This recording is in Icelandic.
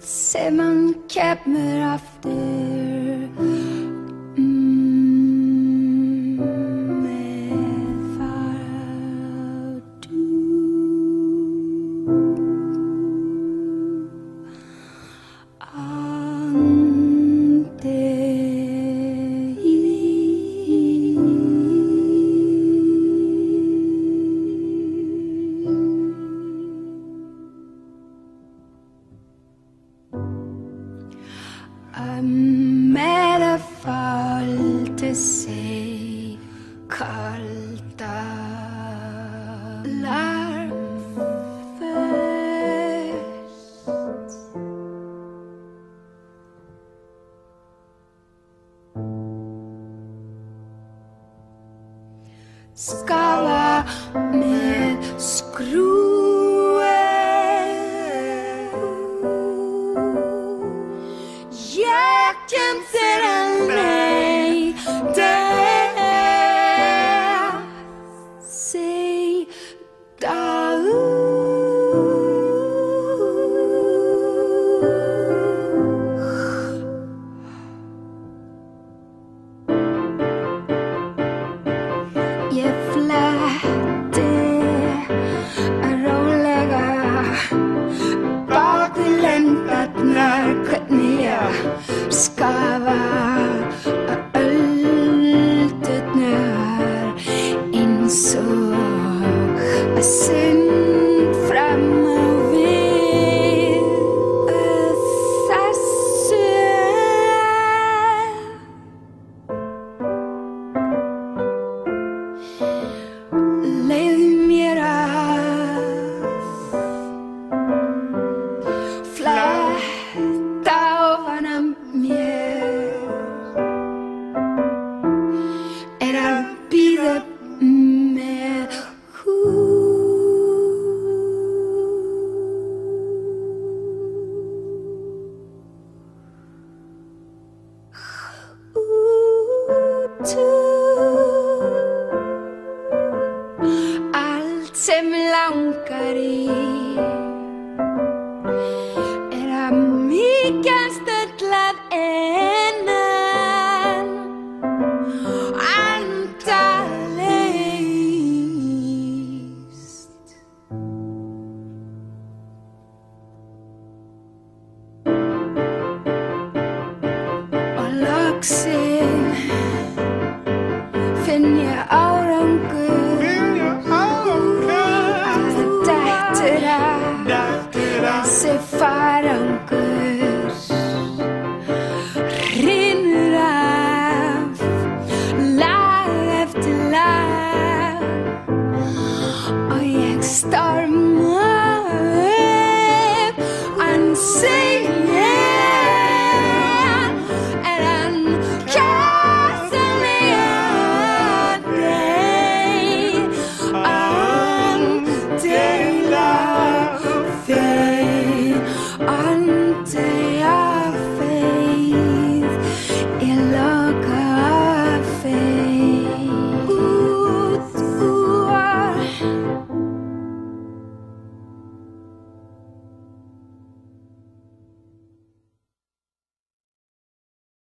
sem hann kemur aftur með fardu to say kalda larmföst Skafa með skrúfu ég kem þér að leita Ég fletti rólega bakvi lendarnar hvernig skafa öldurnar eins fram við þessu Leyfðu mér að fletta ofan af mér að bíða með Allt sem langar í að mýkjast öll að innan endalaust og loksins finn ég árangur Þessi farangur hrynur af lag eftir lag og ég storma